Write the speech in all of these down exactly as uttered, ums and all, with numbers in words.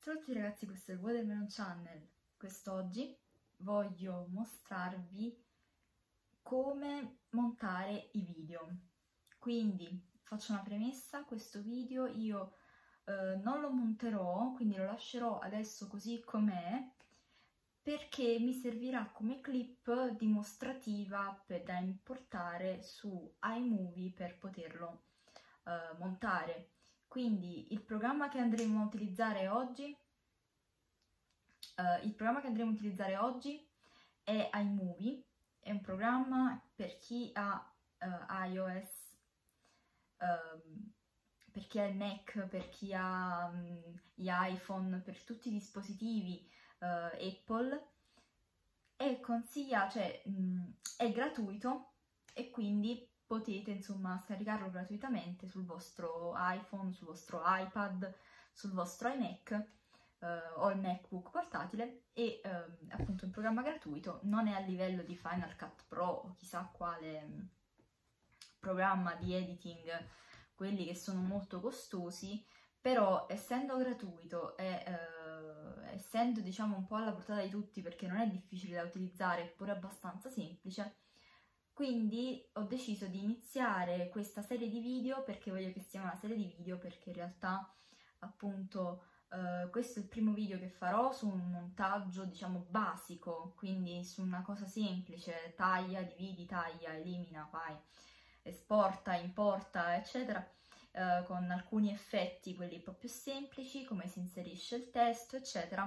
Ciao a tutti ragazzi, questo è il Watermelon Channel. Quest'oggi voglio mostrarvi come montare i video. Quindi faccio una premessa: questo video io eh, non lo monterò, quindi lo lascerò adesso così com'è, perché mi servirà come clip dimostrativa per, da importare su iMovie per poterlo eh, montare. Quindi il programma che andremo a utilizzare oggi, uh, il programma che andremo a utilizzare oggi è iMovie, è un programma per chi ha uh, iOS, um, per chi ha il Mac, per chi ha um, gli iPhone, per tutti i dispositivi uh, Apple. È consigliato, cioè mh, è gratuito e quindi potete insomma scaricarlo gratuitamente sul vostro iPhone, sul vostro iPad, sul vostro iMac eh, o il MacBook portatile. E eh, appunto un programma gratuito, non è a livello di Final Cut Pro o chissà quale mh, programma di editing, quelli che sono molto costosi, però essendo gratuito e eh, essendo diciamo un po' alla portata di tutti, perché non è difficile da utilizzare, eppure abbastanza semplice, quindi ho deciso di iniziare questa serie di video, perché voglio che sia una serie di video, perché in realtà appunto eh, questo è il primo video che farò su un montaggio diciamo basico, quindi su una cosa semplice: taglia, dividi, taglia, elimina, fai, esporta, importa, eccetera. Uh, con alcuni effetti, quelli un po' più semplici, come si inserisce il testo, eccetera.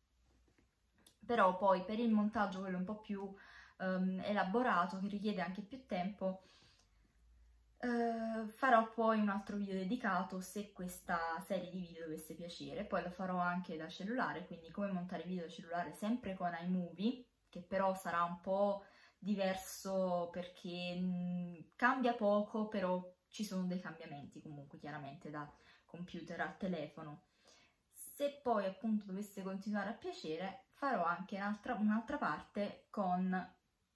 Però poi per il montaggio, quello un po' più um, elaborato, che richiede anche più tempo, uh, farò poi un altro video dedicato, se questa serie di video dovesse piacere. Poi lo farò anche da cellulare, quindi come montare video da cellulare sempre con iMovie, che però sarà un po' diverso perché mh, cambia poco, però ci sono dei cambiamenti comunque chiaramente da computer a telefono. Se poi appunto dovesse continuare a piacere, farò anche un'altra un'altra parte con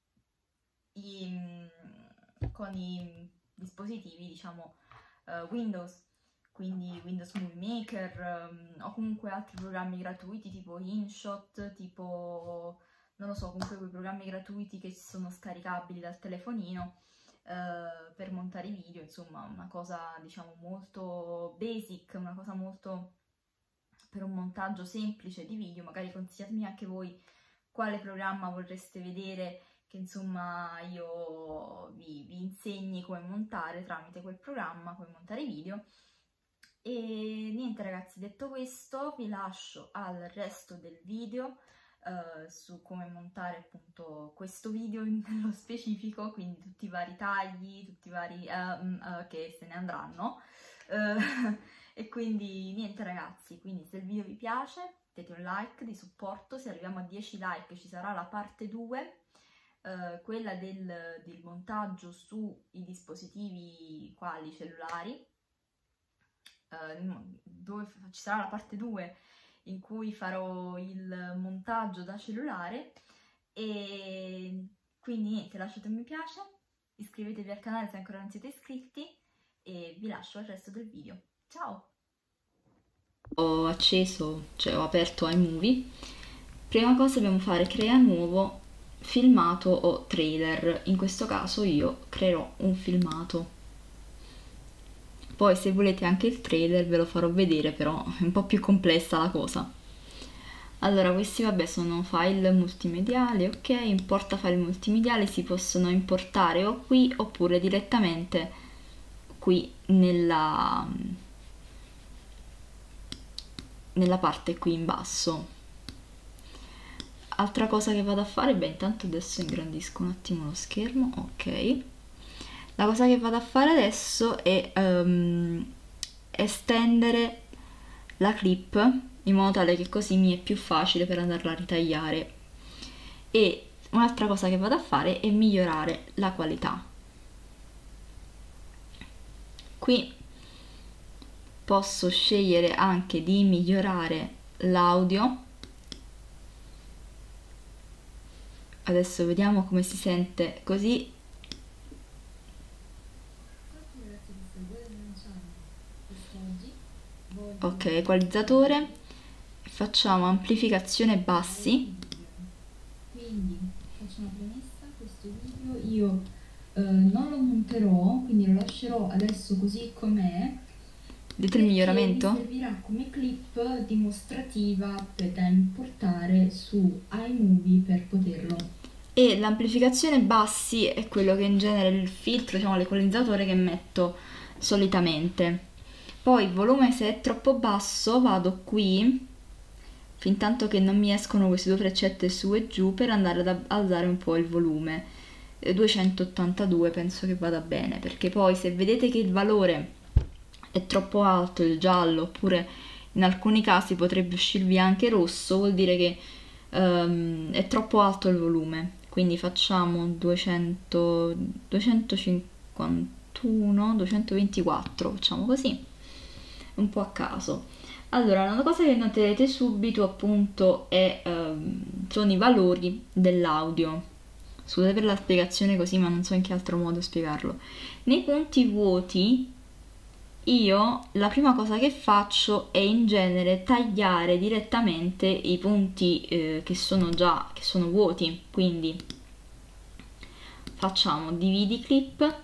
i, con i dispositivi diciamo uh, Windows, quindi Windows Movie Maker um, o comunque altri programmi gratuiti tipo InShot, tipo non lo so, comunque quei programmi gratuiti che sono scaricabili dal telefonino Uh, per montare i video, insomma una cosa diciamo molto basic, una cosa molto per un montaggio semplice di video. Magari consigliatemi anche voi quale programma vorreste vedere che insomma io vi, vi insegni come montare tramite quel programma, come montare i video. E niente ragazzi, detto questo vi lascio al resto del video Uh, su come montare appunto questo video nello specifico, quindi tutti i vari tagli, tutti i vari uh, uh, che se ne andranno uh, e quindi niente ragazzi, quindi se il video vi piace mettete un like di supporto. Se arriviamo a dieci like ci sarà la parte due, uh, quella del, del montaggio sui dispositivi quali cellulari, uh, dove ci sarà la parte due in cui farò il montaggio da cellulare. E quindi niente, lasciate un mi piace, iscrivetevi al canale se ancora non siete iscritti e vi lascio al resto del video. Ciao! Ho acceso, cioè ho aperto iMovie. Prima cosa dobbiamo fare: crea nuovo filmato o trailer. In questo caso io creerò un filmato. Poi se volete anche il trailer ve lo farò vedere, però è un po' più complessa la cosa. Allora, questi vabbè sono file multimediali, ok, importa file multimediali, si possono importare o qui oppure direttamente qui nella, nella parte qui in basso. Altra cosa che vado a fare, beh intanto adesso ingrandisco un attimo lo schermo, ok. La cosa che vado a fare adesso è um, estendere la clip in modo tale che così mi è più facile per andarla a ritagliare. E un'altra cosa che vado a fare è migliorare la qualità. Qui posso scegliere anche di migliorare l'audio. Adesso vediamo come si sente così. Ok, equalizzatore, facciamo amplificazione bassi. Quindi faccio una premessa, questo video io eh, non lo monterò, quindi lo lascerò adesso così com'è. Vedete il miglioramento? Mi servirà come clip dimostrativa per, da importare su iMovie per poterlo. E l'amplificazione bassi è quello che in genere è il filtro, diciamo l'equalizzatore che metto solitamente. Poi il volume, se è troppo basso, vado qui, fin tanto che non mi escono queste due freccette su e giù, per andare ad alzare un po' il volume. duecentottantadue penso che vada bene, perché poi se vedete che il valore è troppo alto, il giallo, oppure in alcuni casi potrebbe uscirvi anche rosso, vuol dire che um, è troppo alto il volume. Quindi facciamo duecento, duecentocinquantuno, duecentoventiquattro, facciamo così, un po' a caso. Allora, una cosa che noterete subito appunto è, um, sono i valori dell'audio. Scusate per la spiegazione così, ma non so in che altro modo spiegarlo. Nei punti vuoti io la prima cosa che faccio è in genere tagliare direttamente i punti eh, che sono già che sono vuoti, quindi facciamo dividi clip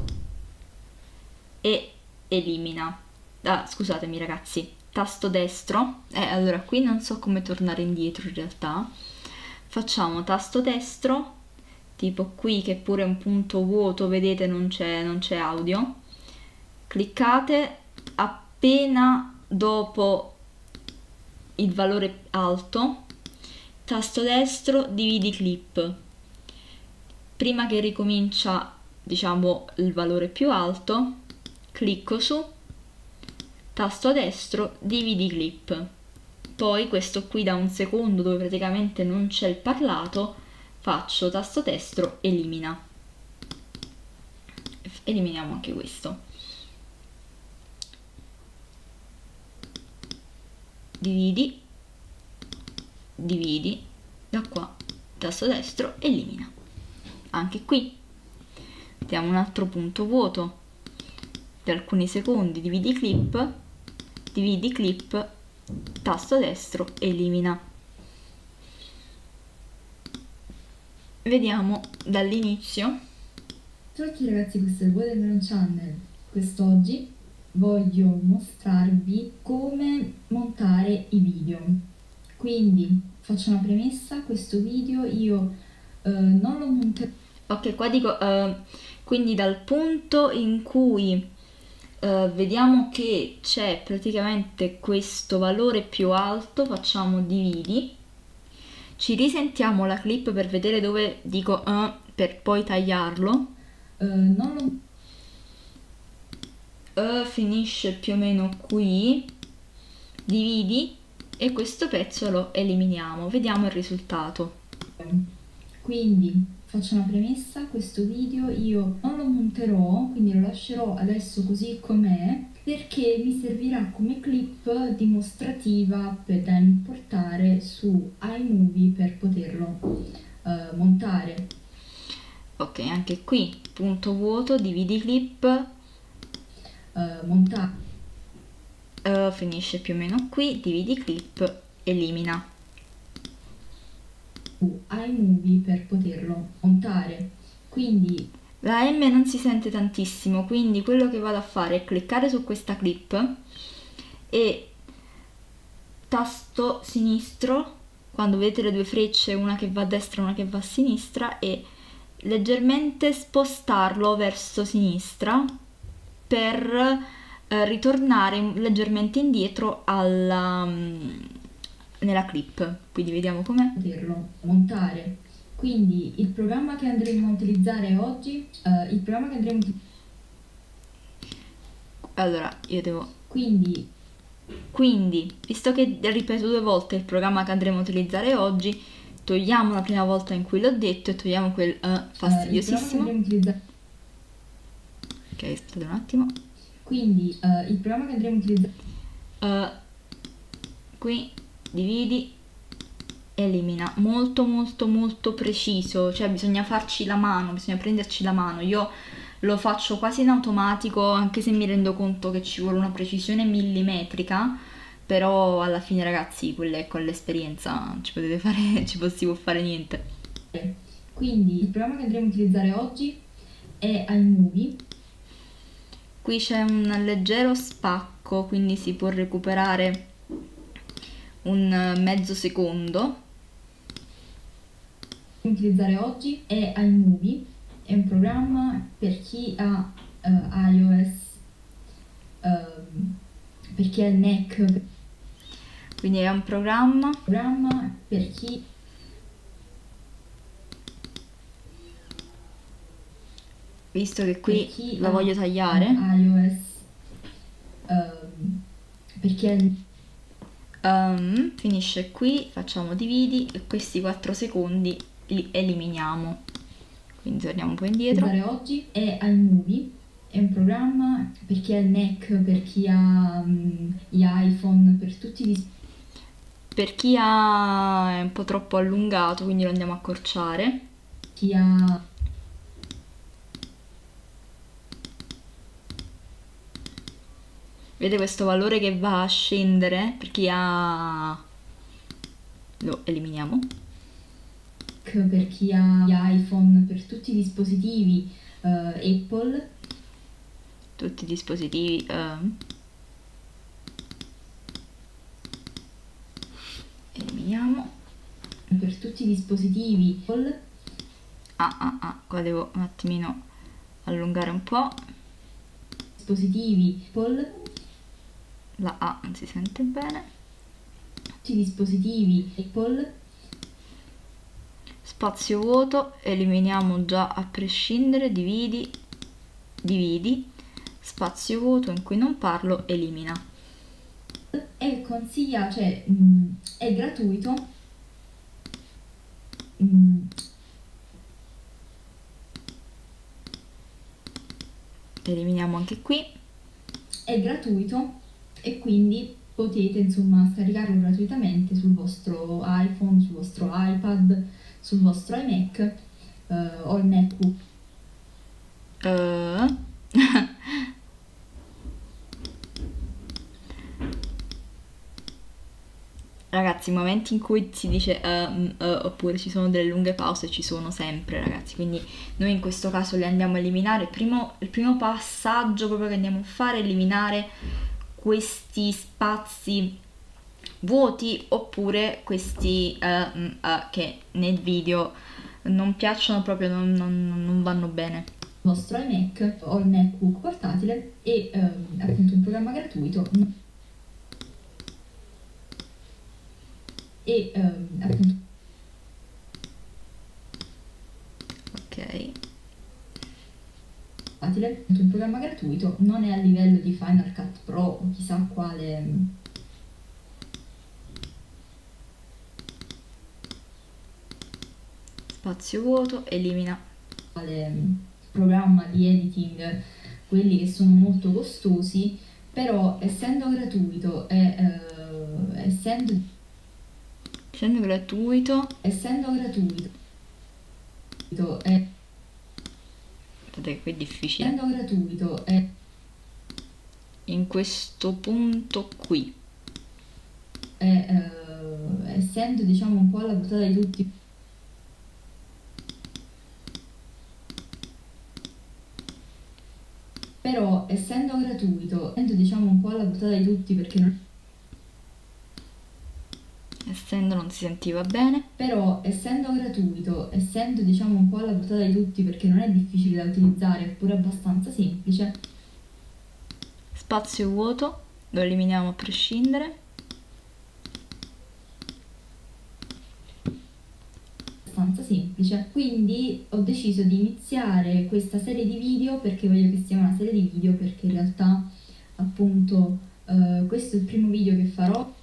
e elimina. Ah, scusatemi ragazzi, tasto destro, eh, allora qui non so come tornare indietro in realtà. Facciamo tasto destro, tipo qui che pure è un punto vuoto, vedete non c'è non c'è audio. Cliccate appena dopo il valore alto, tasto destro, dividi clip. Prima che ricomincia, diciamo, il valore più alto, clicco su, tasto destro, dividi clip. Poi questo qui da un secondo dove praticamente non c'è il parlato, faccio tasto destro, elimina. Eliminiamo anche questo. Dividi, dividi, da qua, tasto destro, elimina. Anche qui mettiamo un altro punto vuoto di alcuni secondi, dividi clip, dividi clip, tasto destro, elimina. Vediamo dall'inizio. Ciao a tutti ragazzi, questo è il Voi del Melon Channel. Quest'oggi voglio mostrarvi come montare i video. Quindi faccio una premessa, questo video io eh, non lo monterò. Ok, qua dico uh, quindi dal punto in cui uh, vediamo che c'è praticamente questo valore più alto, facciamo dividi, ci risentiamo la clip per vedere dove dico uh, per poi tagliarlo. Uh, non lo Uh, finisce più o meno qui, dividi e questo pezzo lo eliminiamo, vediamo il risultato. Quindi faccio una premessa, questo video io non lo monterò, quindi lo lascerò adesso così com'è, perché mi servirà come clip dimostrativa per, da importare su iMovie per poterlo uh, montare. Ok, anche qui punto vuoto, dividi clip, Uh, montare uh, finisce più o meno qui, dividi clip, elimina su iMovie per poterlo montare. Quindi la M non si sente tantissimo, quindi quello che vado a fare è cliccare su questa clip e tasto sinistro, quando vedete le due frecce, una che va a destra e una che va a sinistra, e leggermente spostarlo verso sinistra per eh, ritornare leggermente indietro alla, um, nella clip. Quindi vediamo com'è. Poterlo montare. Quindi il programma che andremo a utilizzare oggi, uh, il programma che andremo a utilizzare... Allora, io devo... Quindi... Quindi, visto che ripeto due volte il programma che andremo a utilizzare oggi, togliamo la prima volta in cui l'ho detto e togliamo quel uh, fastidiosissimo. Uh, utilizzare... Ok, aspettate un attimo. Quindi uh, il programma che andremo a utilizzare... Uh, qui dividi, elimina, molto molto molto preciso, cioè bisogna farci la mano, bisogna prenderci la mano. Io lo faccio quasi in automatico, anche se mi rendo conto che ci vuole una precisione millimetrica però alla fine ragazzi, quelle con l'esperienza ci potete fare, ci si può fare niente. Quindi il programma che andremo a utilizzare oggi è iMovie. Qui c'è un leggero spacco, quindi si può recuperare un mezzo secondo. Utilizzare oggi è iMovie, è un programma per chi ha uh, iOS, uh, per chi ha il Mac, quindi è un programma, programma per chi visto che qui chi la ha, voglio tagliare, uh, iOS, uh, per chi ha il Um, finisce qui, facciamo dividi e questi quattro secondi li eliminiamo. Quindi torniamo un po' indietro. Oggi è iMovie, è un programma per chi ha il Mac, per chi ha um, gli iPhone, per tutti gli... Per chi ha è un po' troppo allungato, quindi lo andiamo a accorciare. Chi ha... Vedete questo valore che va a scendere? Per chi ha... lo eliminiamo. Per chi ha gli iPhone, per tutti i dispositivi uh, Apple. Tutti i dispositivi... Uh, eliminiamo. Per tutti i dispositivi Apple. Ah ah ah, qua devo un attimino allungare un po'. Dispositivi Apple. La A non si sente bene. Tutti i dispositivi Apple. Spazio vuoto, eliminiamo già a prescindere, dividi, dividi, spazio vuoto in cui non parlo, elimina. È consiglia, cioè mh, è gratuito. Mh. Eliminiamo anche qui. È gratuito e quindi potete insomma scaricarlo gratuitamente sul vostro iPhone, sul vostro iPad, sul vostro iMac uh, o il MacBook. Uh. Ragazzi, i momenti in cui si dice uh, uh, oppure ci sono delle lunghe pause ci sono sempre, ragazzi, quindi noi in questo caso le andiamo a eliminare. Il primo, il primo passaggio proprio che andiamo a fare è eliminare questi spazi vuoti oppure questi uh, uh, che nel video non piacciono proprio, non, non, non vanno bene. Il vostro iMac o il MacBook portatile e uh, appunto un programma gratuito e uh, appunto ok un programma gratuito, non è a livello di Final Cut Pro o chissà quale spazio vuoto, elimina quale programma di editing, quelli che sono molto costosi, però essendo gratuito e uh, essendo essendo gratuito essendo gratuito è guardate che qui è difficile, essendo gratuito è in questo punto qui è, uh, essendo diciamo un po' alla portata di tutti, però essendo gratuito essendo diciamo un po' alla portata di tutti perché non essendo non si sentiva bene, però essendo gratuito, essendo diciamo un po' alla portata di tutti perché non è difficile da utilizzare, eppure abbastanza semplice, spazio vuoto, lo eliminiamo a prescindere, abbastanza semplice, quindi ho deciso di iniziare questa serie di video perché voglio che sia una serie di video perché in realtà appunto eh, questo è il primo video che farò.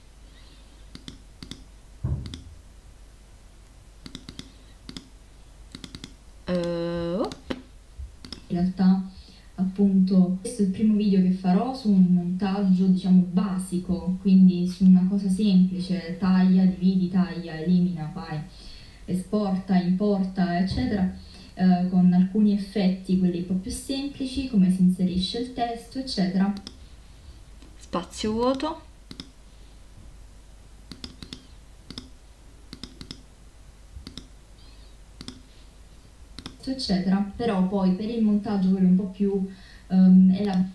Uh. In realtà appunto questo è il primo video che farò su un montaggio diciamo basico, quindi su una cosa semplice, taglia, dividi, taglia, elimina, fai, esporta, importa eccetera, eh, con alcuni effetti quelli un po' più semplici, come si inserisce il testo eccetera. Spazio vuoto, supporto eccetera, però poi per il montaggio quello un po' più um, elaborato,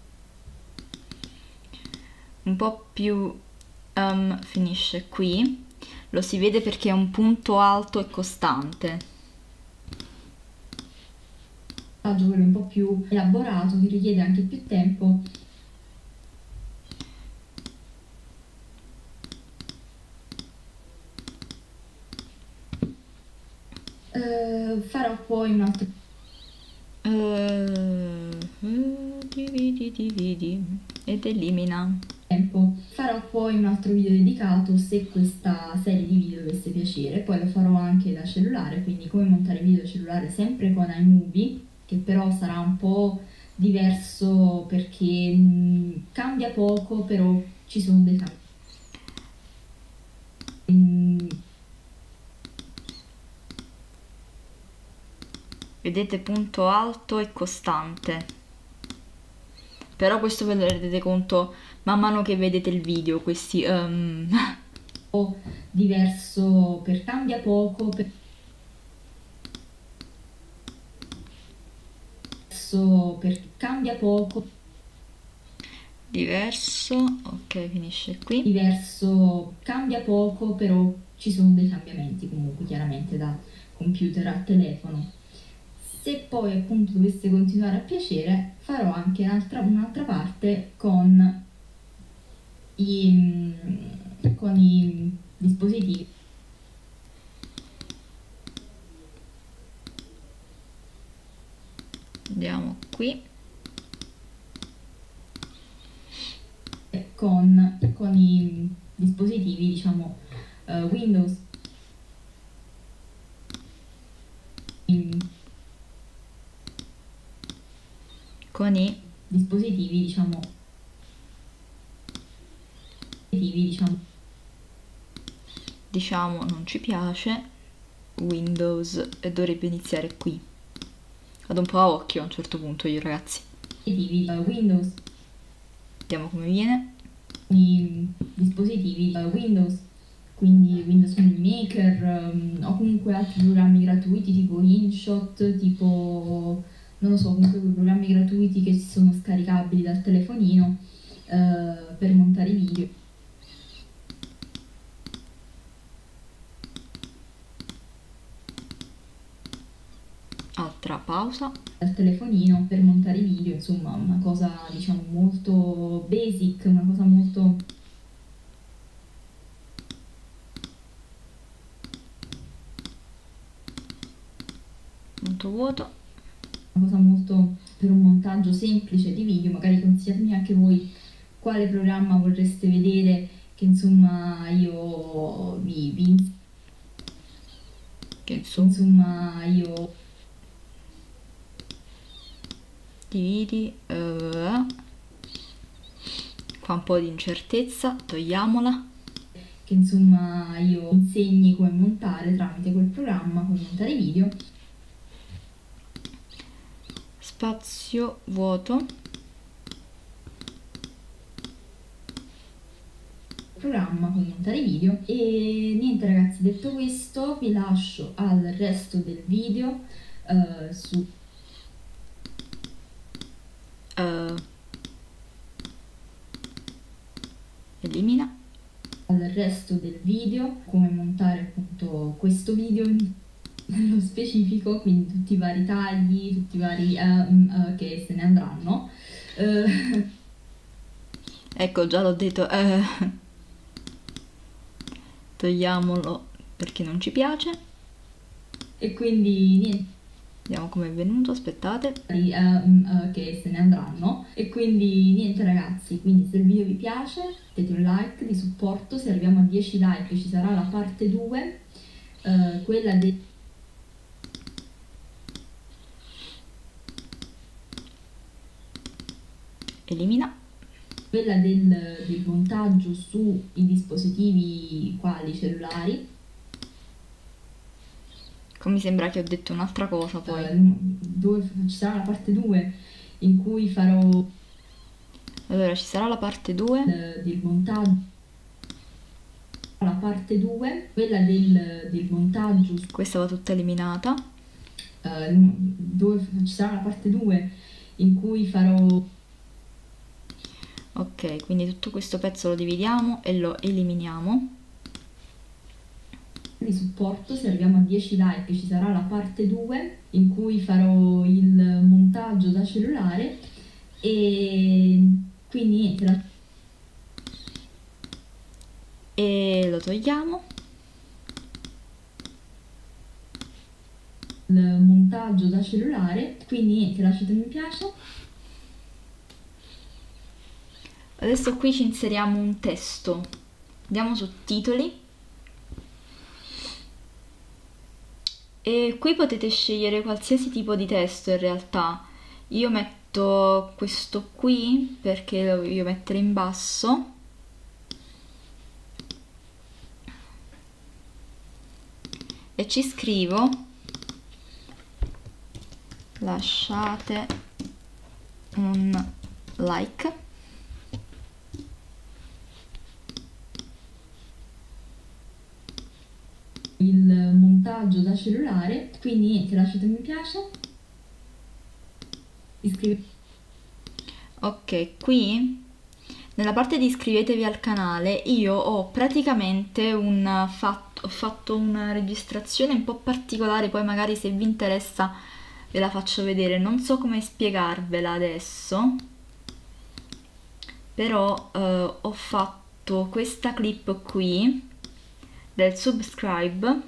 un po' più um, finisce qui, lo si vede perché è un punto alto e costante. quello un po' più elaborato che richiede anche più tempo. Uh, farò poi un altro uh, dividi dividi ed elimina tempo. Farò poi un altro video dedicato se questa serie di video dovesse piacere, poi lo farò anche da cellulare, quindi come montare video da cellulare sempre con iMovie, che però sarà un po' diverso perché mh, cambia poco, però ci sono dei cambi. Mm. Vedete, punto alto e costante, però questo ve lo rendete conto man mano che vedete il video, questi um... o diverso per cambia poco per... per cambia poco diverso, ok, finisce qui. Diverso cambia poco, però ci sono dei cambiamenti comunque chiaramente da computer a telefono. Se poi appunto dovesse continuare a piacere, farò anche un'altra, un'altra parte con i, con i dispositivi. Andiamo qui. Con, con i dispositivi, diciamo, uh, Windows. Con i dispositivi, diciamo, diciamo, diciamo non ci piace Windows e dovrebbe iniziare qui. Vado un po' a occhio a un certo punto io, ragazzi. Windows. Vediamo come viene. I dispositivi Windows, quindi Windows Movie Maker um, o comunque altri programmi gratuiti tipo InShot, tipo non lo so, comunque quei programmi gratuiti che sono scaricabili dal telefonino uh, per montare video. Altra pausa. Dal telefonino per montare video, insomma una cosa diciamo molto basic, una cosa molto molto vuoto, una cosa molto per un montaggio semplice di video. Magari consigliatemi anche voi quale programma vorreste vedere che insomma io vi, vi che insomma, insomma io dividi, uh, qua un po' di incertezza, togliamola. Che insomma io insegni come montare tramite quel programma, come montare video. Spazio vuoto. Programma come montare video. E niente ragazzi, detto questo vi lascio al resto del video uh, su Uh, elimina. Al resto del video come montare appunto questo video nello specifico, quindi tutti i vari tagli, tutti i vari um, uh, che se ne andranno. Uh, ecco, già l'ho detto. Uh, togliamolo perché non ci piace. E quindi niente. Vediamo com'è venuto, aspettate. Uh, uh, che se ne andranno. E quindi niente ragazzi, quindi se il video vi piace mettete un like di supporto. Se arriviamo a dieci like ci sarà la parte due, uh, quella del elimina. Quella del, del montaggio sui dispositivi quali cellulari. Mi sembra che ho detto un'altra cosa poi. Uh, dove ci sarà la parte due in cui farò. Allora ci sarà la parte due uh, del montaggio. La parte due, quella del, del montaggio. Questa va tutta eliminata. uh, dove ci sarà la parte due in cui farò... Ok, quindi tutto questo pezzo lo dividiamo e lo eliminiamo. Di supporto, se arriviamo a dieci like ci sarà la parte due in cui farò il montaggio da cellulare e quindi niente. La... E lo togliamo. Il montaggio da cellulare, quindi niente, lasciate un mi piace. Adesso qui ci inseriamo un testo. Andiamo su titoli. E qui potete scegliere qualsiasi tipo di testo in realtà. Io metto questo qui perché lo voglio mettere in basso. E ci scrivo: lasciate un like. Il montaggio da cellulare, quindi niente, lasciate un mi piace, iscrivetevi. Ok, qui nella parte di iscrivetevi al canale io ho praticamente un fatto, ho fatto una registrazione un po' particolare, poi magari se vi interessa ve la faccio vedere, non so come spiegarvela adesso, però eh, ho fatto questa clip qui del subscribe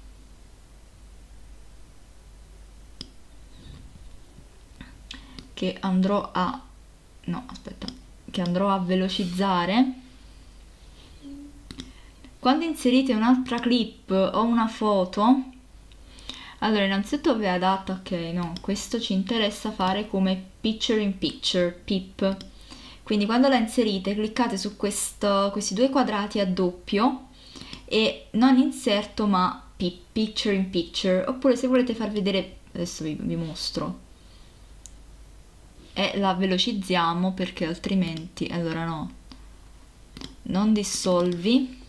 che andrò a no aspetta che andrò a velocizzare. Quando inserite un'altra clip o una foto, allora innanzitutto vi ha dato ok, no, questo ci interessa fare come picture in picture, pip, quindi quando la inserite cliccate su questo, questi due quadrati a doppio e non inserto ma picture in picture, oppure se volete far vedere, adesso vi, vi mostro, e la velocizziamo perché altrimenti, allora no, non dissolvi,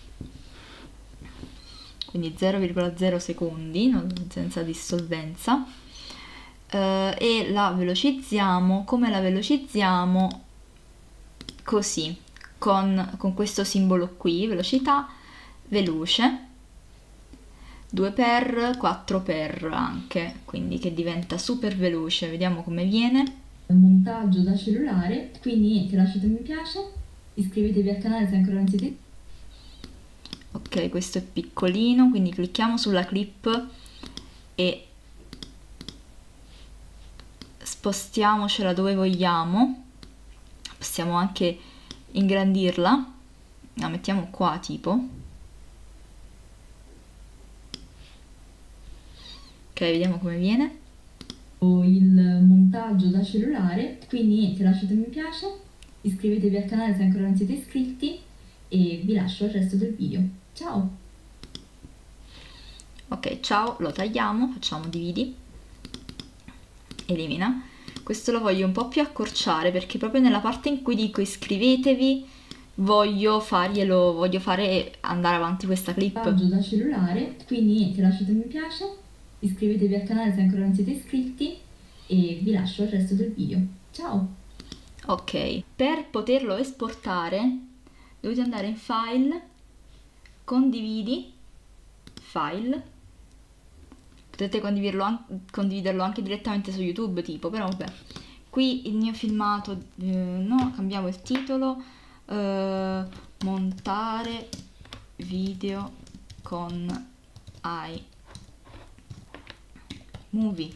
quindi zero virgola zero secondi, non, senza dissolvenza, eh, e la velocizziamo, come la velocizziamo? Così, con, con questo simbolo qui, velocità, veloce, due per, quattro per anche, quindi che diventa super veloce. Vediamo come viene. Montaggio da cellulare, quindi niente, lasciate un mi piace, iscrivetevi al canale se ancora non siete. Ok, questo è piccolino, quindi clicchiamo sulla clip e spostiamocela dove vogliamo. Possiamo anche ingrandirla, la mettiamo qua tipo. Ok, vediamo come viene. Il montaggio da cellulare, quindi niente, lasciate un mi piace, iscrivetevi al canale se ancora non siete iscritti e vi lascio il resto del video. Ciao! Ok, ciao, lo tagliamo, facciamo dividi, elimina. Questo lo voglio un po' più accorciare perché proprio nella parte in cui dico iscrivetevi voglio farglielo, voglio fare andare avanti questa clip. Montaggio da cellulare, quindi niente, lasciate un mi piace, iscrivetevi al canale se ancora non siete iscritti e vi lascio il resto del video. Ciao! Ok, per poterlo esportare dovete andare in file, condividi, file, potete condividerlo, an condividerlo anche direttamente su YouTube tipo, però vabbè. Qui il mio filmato, eh, no, cambiamo il titolo, eh, montare video con iMovie.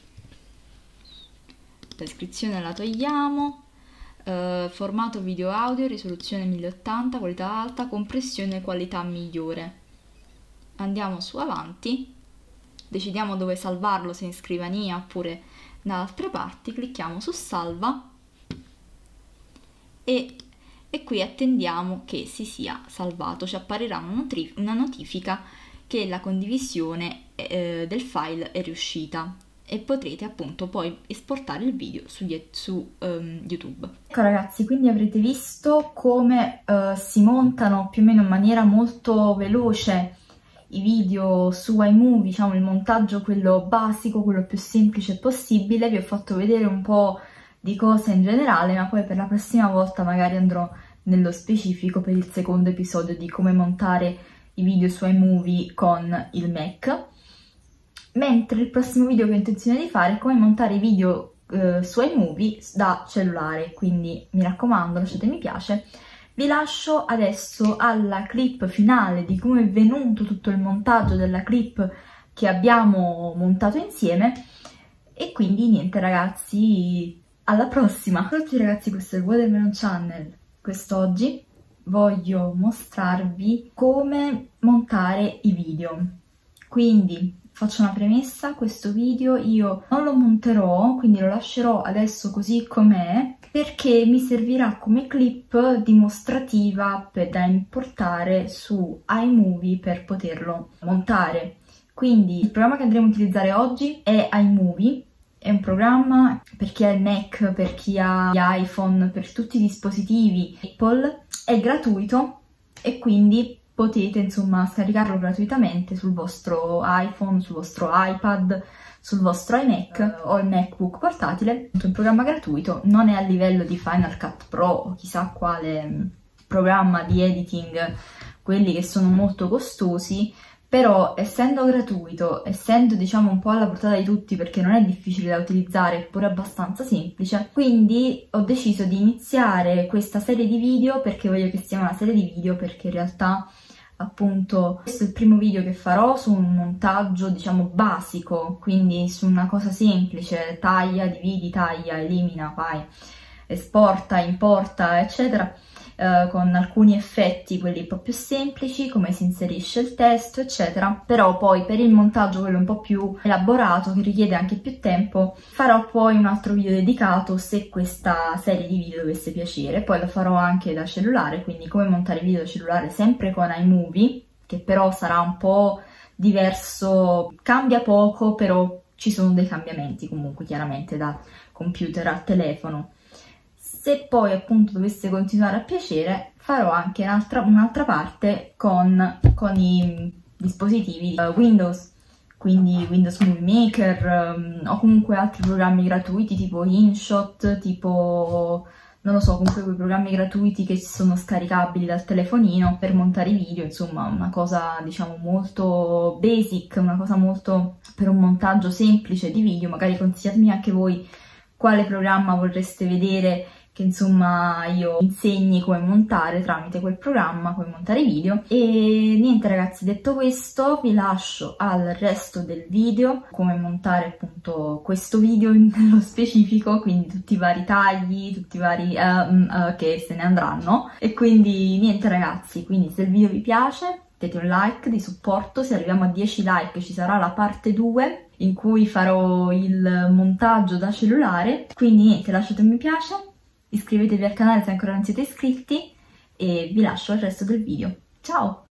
La descrizione la togliamo, eh, formato video audio, risoluzione mille ottanta, qualità alta, compressione qualità migliore. Andiamo su avanti, decidiamo dove salvarlo, se in scrivania oppure da altre parti, clicchiamo su salva e, e qui attendiamo che si sia salvato, ci apparirà una, noti una notifica che la condivisione eh, del file è riuscita e potrete appunto poi esportare il video su, su um, YouTube. Ecco ragazzi, quindi avrete visto come uh, si montano più o meno in maniera molto veloce i video su iMovie, diciamo il montaggio quello basico, quello più semplice possibile. Vi ho fatto vedere un po' di cose in generale, ma poi per la prossima volta magari andrò nello specifico per il secondo episodio di come montare i video su iMovie con il Mac. Mentre il prossimo video che ho intenzione di fare è come montare i video eh, su iMovie da cellulare, quindi mi raccomando lasciate mi piace. Vi lascio adesso alla clip finale di come è venuto tutto il montaggio della clip che abbiamo montato insieme e quindi niente ragazzi, alla prossima! Ciao a tutti ragazzi, questo è il Watermelon Channel. Quest'oggi voglio mostrarvi come montare i video. Quindi faccio una premessa, questo video io non lo monterò, quindi lo lascerò adesso così com'è, perché mi servirà come clip dimostrativa per, da importare su iMovie per poterlo montare. Quindi il programma che andremo a utilizzare oggi è iMovie, è un programma per chi ha il Mac, per chi ha gli iPhone, per tutti i dispositivi Apple, è gratuito e quindi potete insomma scaricarlo gratuitamente sul vostro iPhone, sul vostro iPad, sul vostro iMac o il MacBook portatile. È un programma gratuito, non è a livello di Final Cut Pro o chissà quale programma di editing, quelli che sono molto costosi, però essendo gratuito, essendo diciamo un po' alla portata di tutti perché non è difficile da utilizzare, eppure abbastanza semplice, quindi ho deciso di iniziare questa serie di video perché voglio che sia una serie di video perché in realtà appunto questo è il primo video che farò su un montaggio diciamo basico, quindi su una cosa semplice, taglia, dividi, taglia, elimina, fai, esporta, importa eccetera, eh, con alcuni effetti quelli un po' più semplici, come si inserisce il testo eccetera. Però poi per il montaggio quello un po' più elaborato che richiede anche più tempo farò poi un altro video dedicato se questa serie di video dovesse piacere. Poi lo farò anche da cellulare, quindi come montare video da cellulare sempre con iMovie, che però sarà un po' diverso, cambia poco, però ci sono dei cambiamenti comunque chiaramente da computer a telefono. Se poi appunto dovesse continuare a piacere farò anche un'altra un'altra parte con, con i dispositivi uh, Windows, quindi Windows Movie Maker um, o comunque altri programmi gratuiti tipo InShot, tipo non lo so, comunque quei programmi gratuiti che sono scaricabili dal telefonino per montare i video, insomma una cosa diciamo molto basic, una cosa molto per un montaggio semplice di video. Magari consigliatemi anche voi quale programma vorreste vedere che insomma io insegni come montare tramite quel programma, come montare i video. E niente ragazzi, detto questo vi lascio al resto del video, come montare appunto questo video nello specifico, quindi tutti i vari tagli, tutti i vari uh, uh, che se ne andranno. E quindi niente ragazzi, quindi se il video vi piace mettete un like di supporto, se arriviamo a dieci like ci sarà la parte due in cui farò il montaggio da cellulare. Quindi niente, lasciate un mi piace, iscrivetevi al canale se ancora non siete iscritti e vi lascio al resto del video. Ciao!